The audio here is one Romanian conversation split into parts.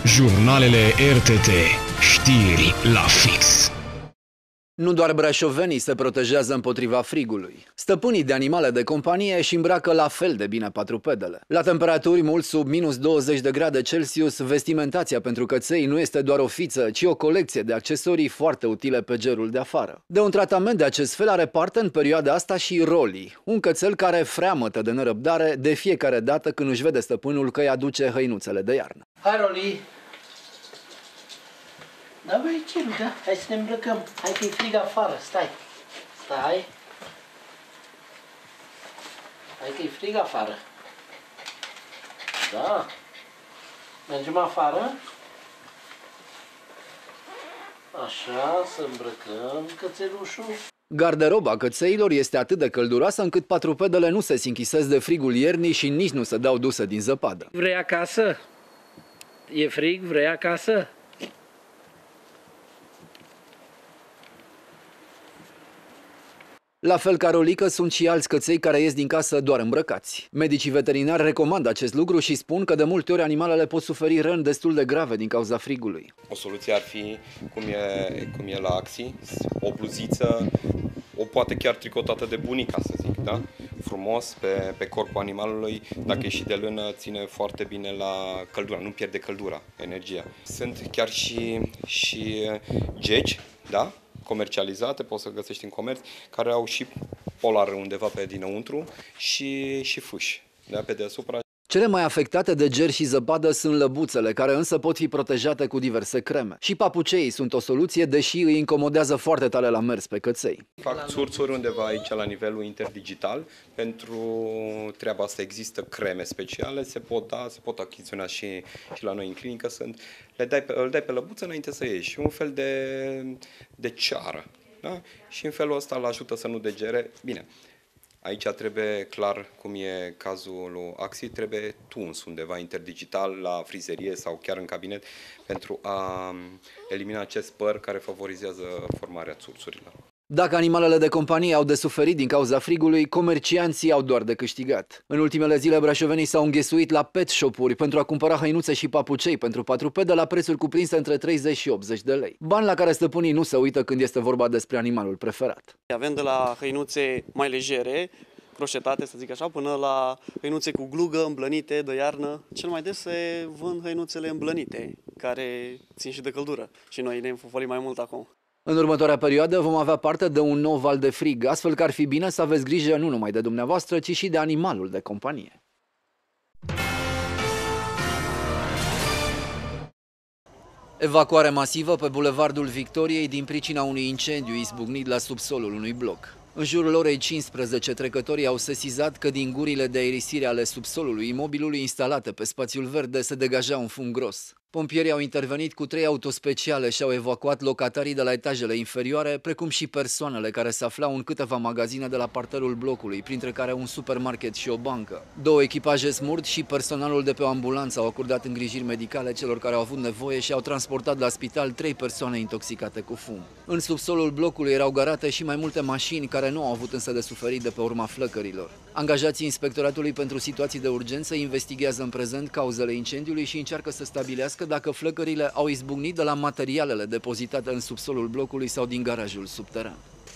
Jurnalele RTT. Știri la fix. Nu doar brașovenii se protejează împotriva frigului. Stăpânii de animale de companie își îmbracă la fel de bine patrupedele. La temperaturi mult sub minus 20 de grade Celsius, vestimentația pentru căței nu este doar o fiță, ci o colecție de accesorii foarte utile pe gerul de afară. De un tratament de acest fel are parte în perioada asta și Rolly, un cățel care freamătă de nerăbdare de fiecare dată când își vede stăpânul că îi aduce hăinuțele de iarnă. Hai, Rolly! Da, băi, ce nu, da? Hai să ne îmbrăcăm. Hai că e frig afară, stai. Stai. Hai că e frig afară. Da. Mergem afară. Așa, să îmbrăcăm cățelușul. Garderoba cățeilor este atât de călduroasă încât patrupedele nu se sinchisesc de frigul iernii și nici nu se dau duse din zăpadă. Vrei acasă? E frig? Vrei acasă? La fel ca Rolică, sunt și alți căței care ies din casă doar îmbrăcați. Medicii veterinari recomandă acest lucru și spun că de multe ori animalele pot suferi răni destul de grave din cauza frigului. O soluție ar fi cum e la Axi, o bluziță, o poate chiar tricotată de bunica, să zic, da? Frumos pe corpul animalului, dacă e și de lână, ține foarte bine la căldura, nu pierde căldura, energia. Sunt chiar și gegi, da? Comercializate, poți să găsești în comerț, care au și polar undeva pe dinăuntru și fâși, da, pe deasupra. Cele mai afectate de ger și zăpadă sunt lăbuțele, care însă pot fi protejate cu diverse creme. Și papuceii sunt o soluție, deși îi incomodează foarte tare la mers pe căței. Fac țurțuri undeva aici la nivelul interdigital. Pentru treaba asta există creme speciale, se pot achiziționa și la noi în clinică. Îl dai pe lăbuță înainte să ieși, un fel de ceară. Da? Și în felul ăsta îl ajută să nu degere. Bine. Aici trebuie, clar, cum e cazul lui Axi, trebuie tuns undeva interdigital la frizerie sau chiar în cabinet pentru a elimina acest păr care favorizează formarea țurțurilor. Dacă animalele de companie au de suferit din cauza frigului, comercianții au doar de câștigat. În ultimele zile, brașovenii s-au înghesuit la pet shop-uri pentru a cumpăra hăinuțe și papucei pentru patrupedă la prețuri cuprinse între 30 și 80 de lei. Bani la care stăpânii nu se uită când este vorba despre animalul preferat. Avem de la hăinuțe mai legere, croșetate, să zic așa, până la hăinuțe cu glugă, îmblănite, de iarnă. Cel mai des se vând hăinuțele îmblănite, care țin și de căldură și noi ne înfofolim mai mult acum. În următoarea perioadă vom avea parte de un nou val de frig, astfel că ar fi bine să aveți grijă nu numai de dumneavoastră, ci și de animalul de companie. Evacuare masivă pe Bulevardul Victoriei din pricina unui incendiu izbucnit la subsolul unui bloc. În jurul orei 15, trecătorii au sesizat că din gurile de aerisire ale subsolului imobilului instalate pe spațiul verde se degaja un fum gros. Pompierii au intervenit cu 3 autospeciale și au evacuat locatarii de la etajele inferioare, precum și persoanele care se aflau în câteva magazine de la parterul blocului, printre care un supermarket și o bancă. 2 echipaje smurt și personalul de pe o ambulanță au acordat îngrijiri medicale celor care au avut nevoie și au transportat la spital 3 persoane intoxicate cu fum. În subsolul blocului erau garate și mai multe mașini care nu au avut însă de suferit de pe urma flăcărilor. Angajații Inspectoratului pentru Situații de Urgență investigează în prezent cauzele incendiului și încearcă să stabilească dacă flăcările au izbucnit de la materialele depozitate în subsolul blocului sau din garajul subteran.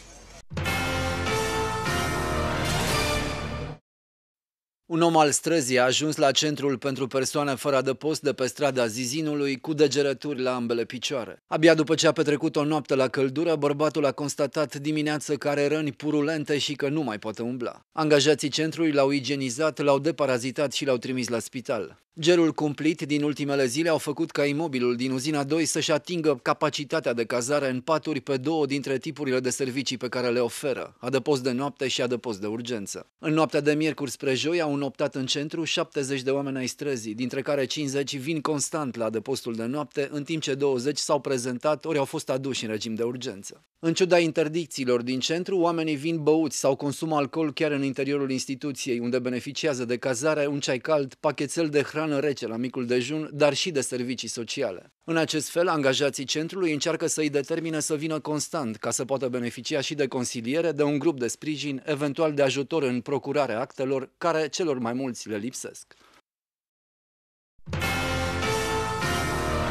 Un om al străzii a ajuns la centrul pentru persoane fără adăpost de pe strada Zizinului cu degerături la ambele picioare. Abia după ce a petrecut o noapte la căldură, bărbatul a constatat dimineață că are răni purulente și că nu mai poate umbla. Angajații centrului l-au igienizat, l-au deparazitat și l-au trimis la spital. Gerul cumplit din ultimele zile au făcut ca imobilul din uzina 2 să-și atingă capacitatea de cazare în paturi pe 2 dintre tipurile de servicii pe care le oferă, adăpost de noapte și adăpost de urgență. În noaptea de miercuri spre joi au înoptat în centru 70 de oameni ai străzii, dintre care 50 vin constant la adăpostul de noapte, în timp ce 20 s-au prezentat ori au fost aduși în regim de urgență. În ciuda interdicțiilor din centru, oamenii vin băuți sau consumă alcool chiar în interiorul instituției, unde beneficiază de cazare, un ceai cald, pachetel de hrană rece la micul dejun, dar și de servicii sociale. În acest fel, angajații centrului încearcă să îi determine să vină constant, ca să poată beneficia și de consiliere, de un grup de sprijin, eventual de ajutor în procurarea actelor, care celor mai mulți le lipsesc.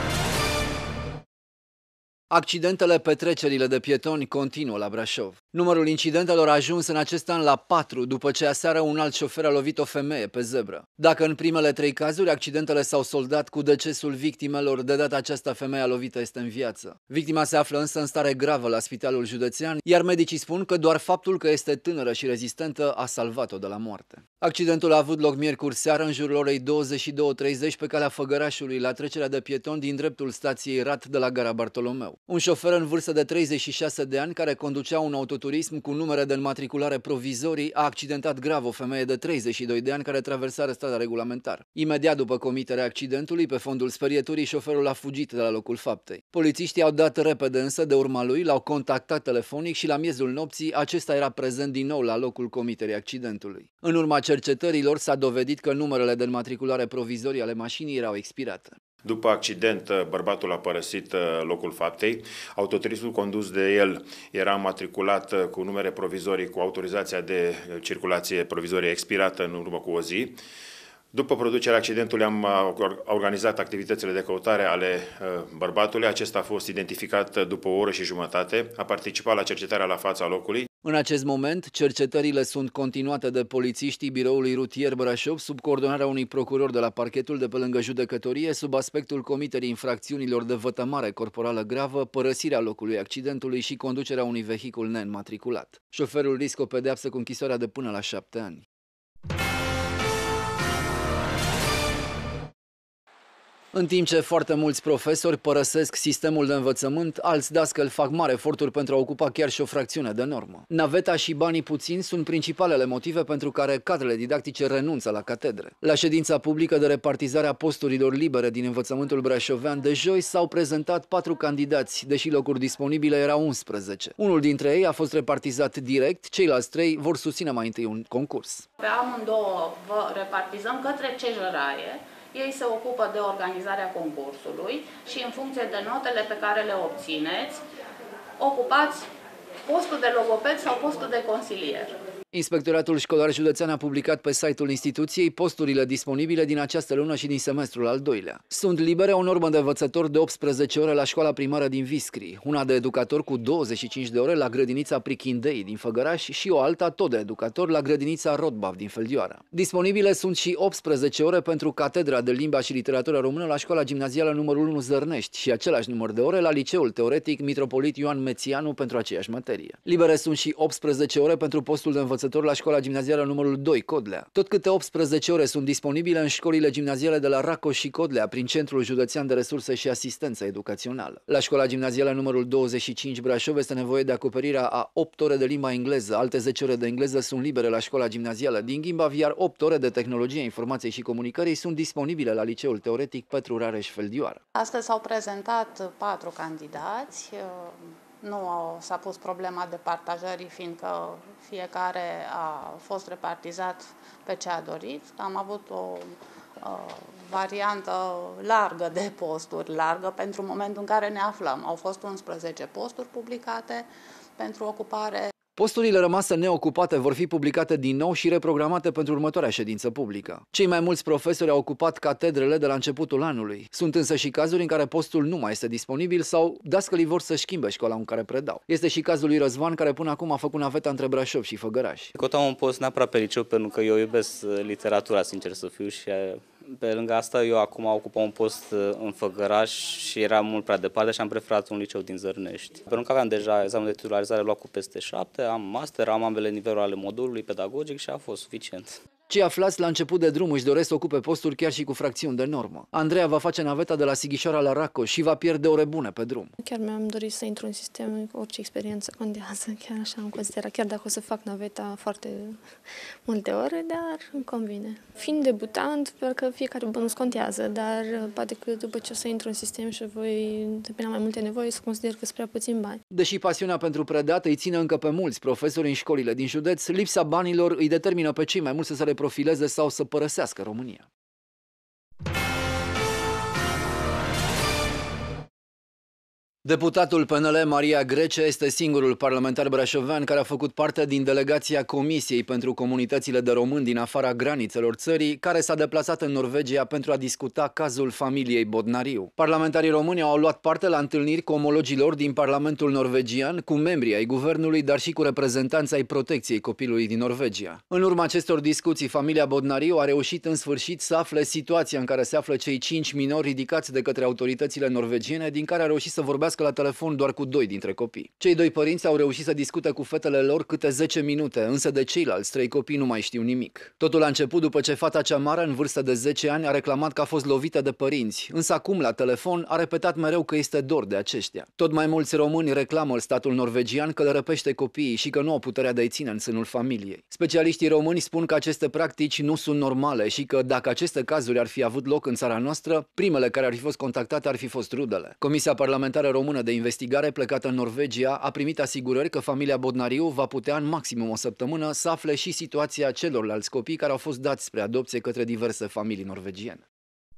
Accidentele pe trecerile de pietoni continuă la Brașov. Numărul incidentelor a ajuns în acest an la 4, după ce aseară un alt șofer a lovit o femeie pe zebră. Dacă în primele 3 cazuri accidentele s-au soldat cu decesul victimelor, de data aceasta femeia lovită este în viață. Victima se află însă în stare gravă la Spitalul Județean, iar medicii spun că doar faptul că este tânără și rezistentă a salvat-o de la moarte. Accidentul a avut loc miercuri seară în jurul orei 22:30 pe calea Făgărașului, la trecerea de pietoni din dreptul stației Rat de la gara Bartolomeu. Un șofer în vârstă de 36 de ani, care conducea un autoturism cu numere de înmatriculare provizorii, a accidentat grav o femeie de 32 de ani care traversa strada regulamentar. Imediat după comiterea accidentului, pe fondul sperieturii, șoferul a fugit de la locul faptei. Polițiștii au dat repede însă de urma lui, l-au contactat telefonic și la miezul nopții acesta era prezent din nou la locul comiterii accidentului. În urma cercetărilor s-a dovedit că numerele de înmatriculare provizorii ale mașinii erau expirate. După accident, bărbatul a părăsit locul faptei. Autoturismul condus de el era matriculat cu numere provizorii, cu autorizația de circulație provizorie expirată în urmă cu o zi. După producerea accidentului am organizat activitățile de căutare ale bărbatului. Acesta a fost identificat după o oră și jumătate, a participat la cercetarea la fața locului. În acest moment, cercetările sunt continuate de polițiștii Biroului Rutier Brașov sub coordonarea unui procuror de la parchetul de pe lângă judecătorie, sub aspectul comiterii infracțiunilor de vătămare corporală gravă, părăsirea locului accidentului și conducerea unui vehicul neînmatriculat. Șoferul riscă o pedeapsă cu închisoarea de până la 7 ani. În timp ce foarte mulți profesori părăsesc sistemul de învățământ, alți dascăli fac mari eforturi pentru a ocupa chiar și o fracțiune de normă. Naveta și banii puțini sunt principalele motive pentru care cadrele didactice renunță la catedre. La ședința publică de repartizare a posturilor libere din învățământul brașovean de joi s-au prezentat 4 candidați, deși locuri disponibile erau 11. Unul dintre ei a fost repartizat direct, ceilalți 3 vor susține mai întâi un concurs. Pe amândouă vă repartizăm către CJRAE. Ei se ocupă de organizarea concursului și în funcție de notele pe care le obțineți, ocupați postul de logoped sau postul de consilier. Inspectoratul Școlar Județean a publicat pe site-ul instituției posturile disponibile din această lună și din semestrul al doilea. Sunt libere o normă de învățător de 18 ore la școala primară din Viscri, una de educator cu 25 de ore la grădinița Prichindei din Făgăraș și o alta tot de educator la grădinița Rodbav din Feldioara. Disponibile sunt și 18 ore pentru catedra de limba și literatură română la școala gimnazială numărul 1 Zărnești și același număr de ore la liceul teoretic Mitropolit Ioan Mețianu pentru aceeași materie. Libere sunt și 18 ore pentru postul de învățător la școala gimnazială numărul 2 Codlea. Tot câte 18 ore sunt disponibile în școlile gimnaziale de la Racoș și Codlea, prin Centrul Județean de Resurse și Asistență Educațională. La școala gimnazială numărul 25 Brașov este nevoie de acoperirea a 8 ore de limba engleză, alte 10 ore de engleză sunt libere la școala gimnazială din Gimbav, iar 8 ore de tehnologie, informației și comunicării sunt disponibile la liceul teoretic Petru Rareș-Feldioara. Astăzi s-au prezentat 4 candidați. Nu s-a pus problema de partajării, fiindcă fiecare a fost repartizat pe ce a dorit. Am avut o variantă largă de posturi, largă pentru momentul în care ne aflăm. Au fost 11 posturi publicate pentru ocupare. Posturile rămase neocupate vor fi publicate din nou și reprogramate pentru următoarea ședință publică. Cei mai mulți profesori au ocupat catedrele de la începutul anului. Sunt însă și cazuri în care postul nu mai este disponibil sau dascălii vor să schimbe școala în care predau. Este și cazul lui Răzvan, care până acum a făcut naveta între Brașov și Făgăraș. Căutam un post neapărat pe liceu pentru că eu iubesc literatura, sincer să fiu, și pe lângă asta eu acum ocupam un post în Făgăraș și era mult prea departe și am preferat un liceu din Zărnești. Pentru că aveam deja examen de titularizare luat cu peste 7, am master, am ambele niveluri ale modulului pedagogic și a fost suficient. Cei aflați la început de drum își doresc să ocupe posturi chiar și cu fracțiuni de normă. Andreea va face naveta de la Sighișoara la Racoș și va pierde ore bune pe drum. Chiar mi-am dorit să intru în sistem, orice experiență contează, chiar așa am considerat, chiar dacă o să fac naveta foarte multe ore, dar îmi convine. Fiind debutant, sper că fiecare bonus contează, dar poate că după ce o să intru în sistem și voi deplina mai multe nevoi, să consider că sunt prea puțin bani. Deși pasiunea pentru predat îi ține încă pe mulți profesori în școlile din județ, lipsa banilor îi determină pe cei mai mulți să se reprofileze sau să părăsească România. Deputatul PNL Maria Grecea este singurul parlamentar brașovean care a făcut parte din delegația Comisiei pentru Comunitățile de Români din afara granițelor țării, care s-a deplasat în Norvegia pentru a discuta cazul familiei Bodnariu. Parlamentarii români au luat parte la întâlniri cu omologii lor din Parlamentul norvegian, cu membrii ai guvernului, dar și cu reprezentanți ai protecției copilului din Norvegia. În urma acestor discuții, familia Bodnariu a reușit în sfârșit să afle situația în care se află cei 5 minori ridicați de către autoritățile norvegiene, din care a reușit să vorbească la telefon doar cu 2 dintre copii. Cei 2 părinți au reușit să discute cu fetele lor câte 10 minute, însă de ceilalți 3 copii nu mai știu nimic. Totul a început după ce fata cea mare, în vârstă de 10 ani, a reclamat că a fost lovită de părinți, însă acum, la telefon, a repetat mereu că este dor de aceștia. Tot mai mulți români reclamă statul norvegian că le răpește copiii și că nu au puterea de a-i ține în sânul familiei. Specialiștii români spun că aceste practici nu sunt normale și că, dacă aceste cazuri ar fi avut loc în țara noastră, primele care ar fi fost contactate ar fi fost rudele. Comisia Parlamentară Română de investigare plecată în Norvegia a primit asigurări că familia Bodnariu va putea în maximum o săptămână să afle și situația celorlalți copii care au fost dați spre adopție către diverse familii norvegiene.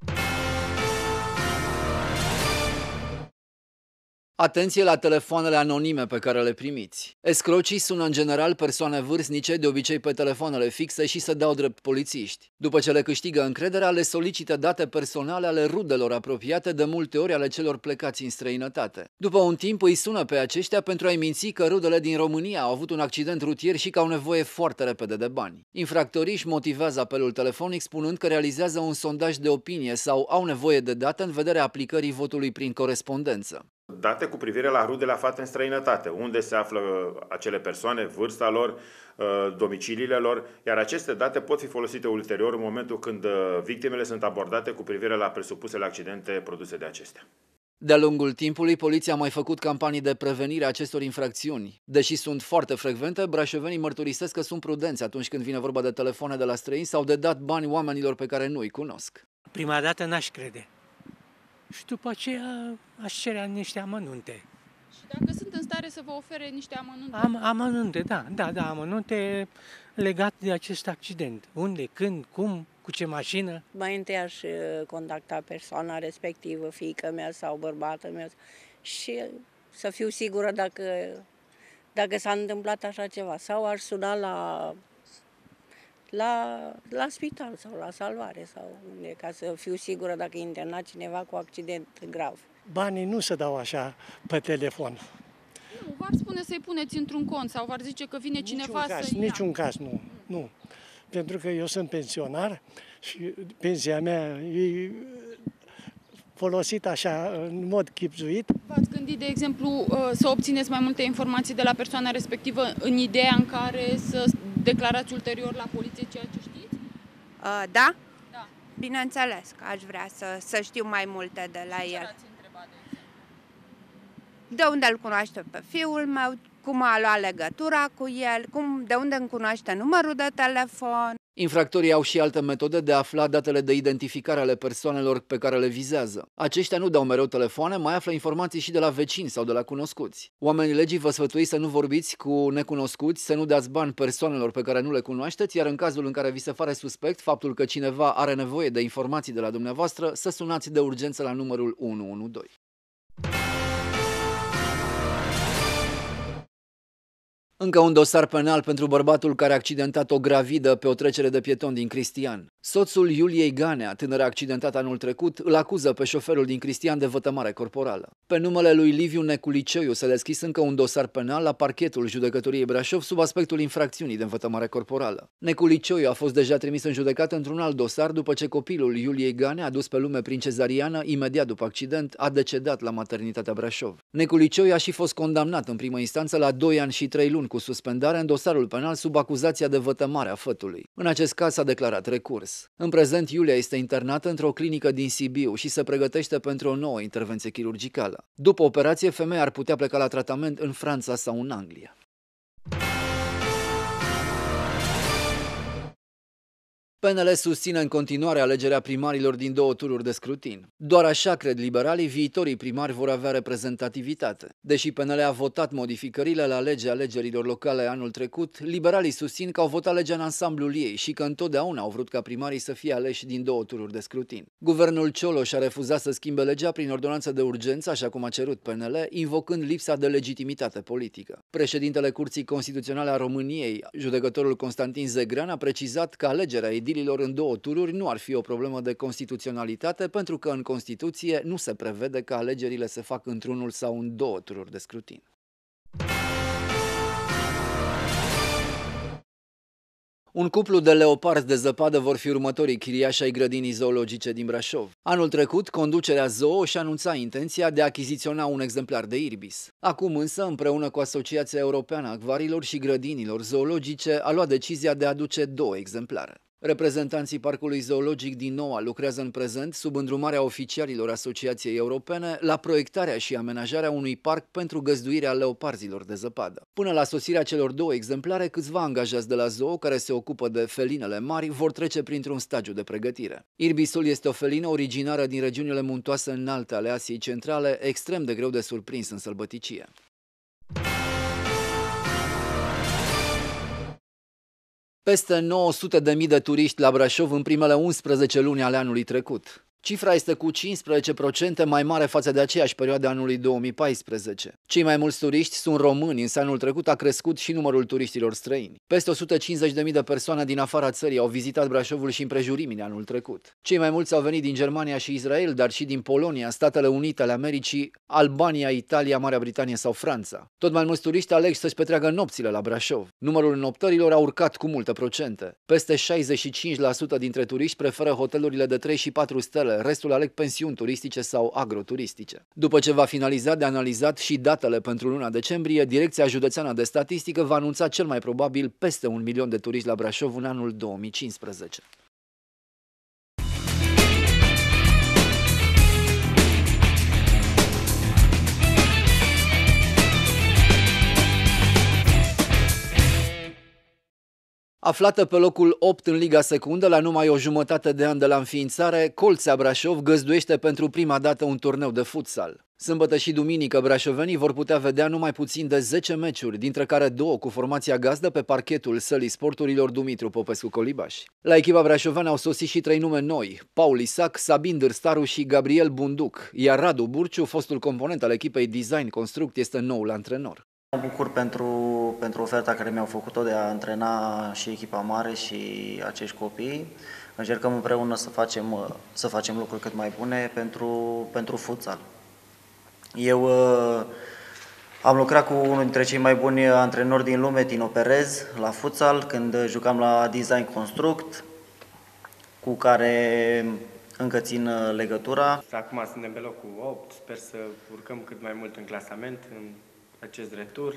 Atenție la telefoanele anonime pe care le primiți. Escrocii sună în general persoane vârstnice, de obicei pe telefoanele fixe, și se dau drept polițiști. După ce le câștigă încrederea, le solicită date personale ale rudelor apropiate, de multe ori ale celor plecați în străinătate. După un timp îi sună pe aceștia pentru a-i minți că rudele din România au avut un accident rutier și că au nevoie foarte repede de bani. Infractorii își motivează apelul telefonic spunând că realizează un sondaj de opinie sau au nevoie de date în vederea aplicării votului prin corespondență. Date cu privire la rudele aflate în străinătate, unde se află acele persoane, vârsta lor, domiciliile lor, iar aceste date pot fi folosite ulterior în momentul când victimele sunt abordate cu privire la presupusele accidente produse de acestea. De-a lungul timpului, poliția a mai făcut campanii de prevenire a acestor infracțiuni. Deși sunt foarte frecvente, brașovenii mărturisesc că sunt prudenți atunci când vine vorba de telefoane de la străini sau de dat bani oamenilor pe care nu îi cunosc. Prima dată n-aș crede. Și după aceea aș cerea niște amănunte. Și dacă sunt în stare să vă ofere niște amănunte? Amănunte, da, amănunte legat de acest accident. Unde, când, cum, cu ce mașină. Mai întâi aș contacta persoana respectivă, fiica mea sau bărbatul meu, și să fiu sigură dacă s-a întâmplat așa ceva. Sau aș suna la spital sau la salvare sau unde, ca să fiu sigură dacă e internat cineva cu accident grav. Banii nu se dau așa pe telefon. Nu, v-ar spune să-i puneți într-un cont sau v-ar zice că vine cineva să-i ia. Niciun caz, nu. Pentru că eu sunt pensionar și pensia mea e folosită așa în mod chibzuit. V-ați gândit, de exemplu, să obțineți mai multe informații de la persoana respectivă în ideea în care să declarați ulterior la poliție ceea ce știți? Da. Bineînțeles că aș vrea să știu mai multe de la el. De unde îl cunoaște pe fiul meu, cum a luat legătura cu el, de unde îmi cunoaște numărul de telefon. Infractorii au și alte metode de a afla datele de identificare ale persoanelor pe care le vizează. Aceștia nu dau mereu telefoane, mai află informații și de la vecini sau de la cunoscuți. Oamenii legii vă sfătuiți să nu vorbiți cu necunoscuți, să nu dați bani persoanelor pe care nu le cunoașteți, iar în cazul în care vi se pare suspect faptul că cineva are nevoie de informații de la dumneavoastră, să sunați de urgență la numărul 112. Încă un dosar penal pentru bărbatul care a accidentat o gravidă pe o trecere de pietoni din Cristian. Soțul Iuliei Ganea, tânără accidentată anul trecut, îl acuză pe șoferul din Cristian de vătămare corporală. Pe numele lui Liviu Neculiceiu s-a deschis încă un dosar penal la parchetul Judecătoriei Brașov sub aspectul infracțiunii de vătămare corporală. Neculiceiu a fost deja trimis în judecată într-un alt dosar după ce copilul Iuliei Ganea, adus pe lume prin cezariană, imediat după accident, a decedat la maternitatea Brașov. Neculiceiu a și fost condamnat în primă instanță la 2 ani și 3 luni cu suspendare în dosarul penal sub acuzația de vătămare a fătului. În acest caz s-a declarat recurs. În prezent, Iulia este internată într-o clinică din Sibiu și se pregătește pentru o nouă intervenție chirurgicală. După operație, femeia ar putea pleca la tratament în Franța sau în Anglia. PNL susține în continuare alegerea primarilor din 2 tururi de scrutin. Doar așa, cred liberalii, viitorii primari vor avea reprezentativitate. Deși PNL a votat modificările la legea alegerilor locale anul trecut, liberalii susțin că au votat legea în ansamblul ei și că întotdeauna au vrut ca primarii să fie aleși din 2 tururi de scrutin. Guvernul Cioloș a refuzat să schimbe legea prin ordonanță de urgență, așa cum a cerut PNL, invocând lipsa de legitimitate politică. Președintele Curții Constituționale a României, judecătorul Constantin Zegrean, a precizat că alegerea edililor în 2 tururi nu ar fi o problemă de constituționalitate, pentru că în Constituție nu se prevede că alegerile se fac într-unul sau în 2 tururi de scrutin. Un cuplu de leoparzi de zăpadă vor fi următorii chiriași ai grădinii zoologice din Brașov. Anul trecut, conducerea zoo și anunța intenția de a achiziționa un exemplar de irbis. Acum însă, împreună cu Asociația Europeană a Acvariilor și Grădinilor Zoologice, a luat decizia de a aduce 2 exemplare. Reprezentanții Parcului Zoologic din Noua lucrează în prezent, sub îndrumarea oficialilor Asociației Europene, la proiectarea și amenajarea unui parc pentru găzduirea leoparzilor de zăpadă. Până la sosirea celor 2 exemplare, câțiva angajați de la zoo, care se ocupă de felinele mari, vor trece printr-un stagiu de pregătire. Irbisul este o felină originară din regiunile muntoase înalte ale Asiei Centrale, extrem de greu de surprins în sălbăticie. Peste 900.000 de turiști la Brașov în primele 11 luni ale anului trecut. Cifra este cu 15% mai mare față de aceeași perioadă anului 2014. Cei mai mulți turiști sunt români, însă anul trecut a crescut și numărul turiștilor străini. Peste 150.000 de persoane din afara țării au vizitat Brașovul și împrejurimile anul trecut. Cei mai mulți au venit din Germania și Israel, dar și din Polonia, Statele Unite ale Americii, Albania, Italia, Marea Britanie sau Franța. Tot mai mulți turiști aleg să-și petreacă nopțile la Brașov. Numărul înoptărilor a urcat cu multe procente. Peste 65% dintre turiști preferă hotelurile de 3 și 4 stele, restul aleg pensiuni turistice sau agroturistice. După ce va finaliza de analizat și datele pentru luna decembrie, Direcția Județeană de Statistică va anunța cel mai probabil peste 1 milion de turiști la Brașov în anul 2015. Aflată pe locul 8 în Liga Secundă, la numai o jumătate de an de la înființare, Colțea Brașov găzduiește pentru prima dată un turneu de futsal. Sâmbătă și duminică, brașovenii vor putea vedea numai puțin de 10 meciuri, dintre care 2 cu formația gazdă pe parchetul sălii sporturilor Dumitru Popescu Colibaș. La echipa brașoveană au sosit și 3 nume noi: Paul Isac, Sabin Dârstaru și Gabriel Bunduc, iar Radu Burciu, fostul component al echipei Design Construct, este noul antrenor. Mă bucur pentru oferta care mi-au făcut-o de a antrena și echipa mare și acești copii. Încercăm împreună să facem lucruri cât mai bune pentru futsal. Eu am lucrat cu unul dintre cei mai buni antrenori din lume, Tino Perez, la futsal, când jucam la Design Construct, cu care încă țin legătura. Acum suntem pe locul 8, sper să urcăm cât mai mult în clasament, în acest retur,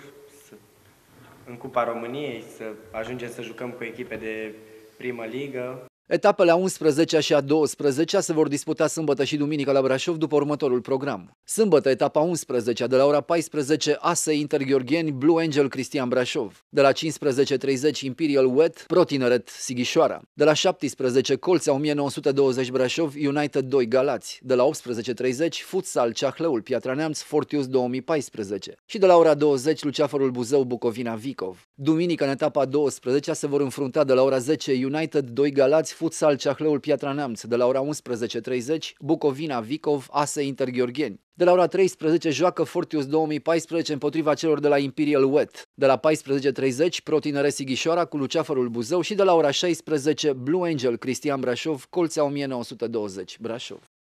în Cupa României, să ajungem să jucăm cu echipe de primă ligă. Etapele a 11-a și a 12-a se vor disputa sâmbătă și duminică la Brașov după următorul program. Sâmbătă, etapa 11-a, de la ora 14, ASE Inter Gheorgheni, Blue Angel Cristian Brașov. De la 15:30, Imperial Wet, Pro Tineret Sighișoara. De la 17, Colțea 1920 Brașov, United 2 Galați. De la 18:30, Futsal Ceahlăul Piatra Neamț, Fortius 2014. Și de la ora 20, Luceafărul Buzău, Bucovina Vicov. Duminică, în etapa 12-a, se vor înfrunta de la ora 10, United 2 Galați, Futsal Ceahlăul Piatra Neamț. De la ora 11:30, Bucovina Vicov, ASE Inter Gheorgheni. De la ora 13 joacă Fortius 2014 împotriva celor de la Imperial Wet. De la 14:30 Pro Tineret Sighișoara cu Luceafărul Buzău și de la ora 16 Blue Angel Cristian Brașov, Colțea 1920 Brașov.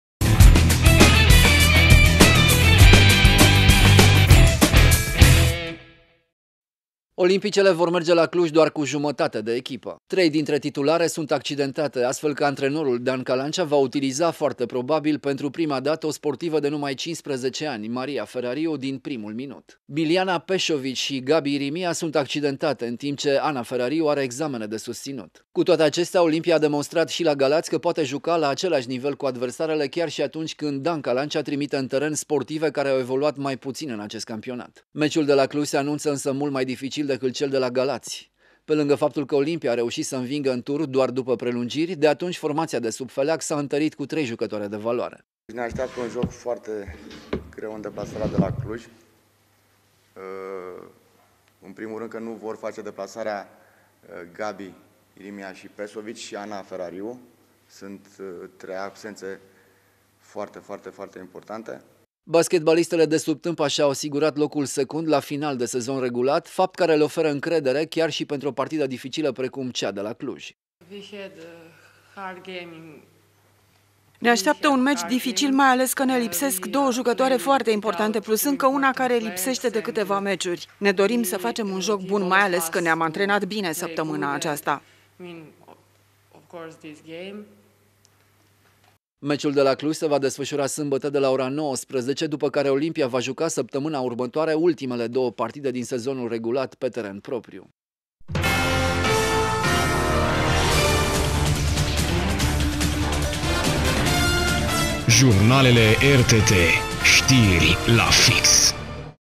Olimpicele vor merge la Cluj doar cu jumătate de echipă. 3 dintre titulare sunt accidentate, astfel că antrenorul Dan Calancea va utiliza foarte probabil pentru prima dată o sportivă de numai 15 ani, Maria Ferrariu, din primul minut. Biliana Peșovici și Gabi Irimia sunt accidentate, în timp ce Ana Ferrariu are examene de susținut. Cu toate acestea, Olimpia a demonstrat și la Galați că poate juca la același nivel cu adversarele chiar și atunci când Dan Calancea trimite în teren sportive care au evoluat mai puțin în acest campionat. Meciul de la Cluj se anunță însă mult mai dificil decât cel de la Galați. Pe lângă faptul că Olimpia a reușit să învingă în tur doar după prelungiri, de atunci formația de sub Feleac s-a întărit cu 3 jucători de valoare. Ne așteaptă un joc foarte greu în deplasarea de la Cluj. În primul rând că nu vor face deplasarea Gabi, Irimia și Pesovic și Ana Ferrariu. Sunt 3 absențe foarte importante. Basketbalistele de sub Tâmpa și-au asigurat locul secund la final de sezon regulat, fapt care le oferă încredere chiar și pentru o partidă dificilă precum cea de la Cluj. Ne așteaptă un meci dificil, mai ales că ne lipsesc 2 jucătoare foarte importante, plus încă una care lipsește de câteva meciuri. Ne dorim să facem un joc bun, mai ales că ne-am antrenat bine săptămâna aceasta. Meciul de la Cluj se va desfășura sâmbătă de la ora 19, după care Olimpia va juca săptămâna următoare ultimele 2 partide din sezonul regulat pe teren propriu. Jurnalele RTT. Știri la fix.